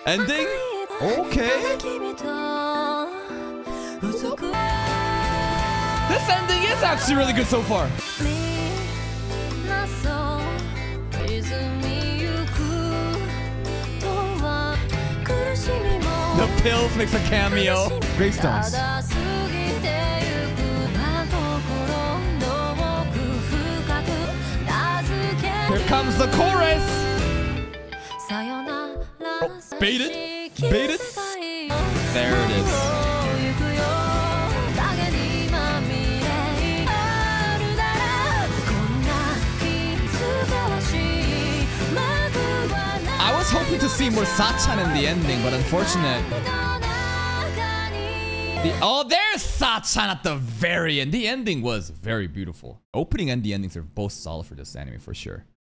Ending? Okay. This ending is actually really good so far. The pills makes a cameo. Gravestones. Here comes the chorus. Oh, baited. Baited. There it is. I was hoping to see more Sachan in the ending, but unfortunate. Oh, there's Sachan at the very end. The ending was very beautiful. Opening and the endings are both solid for this anime for sure.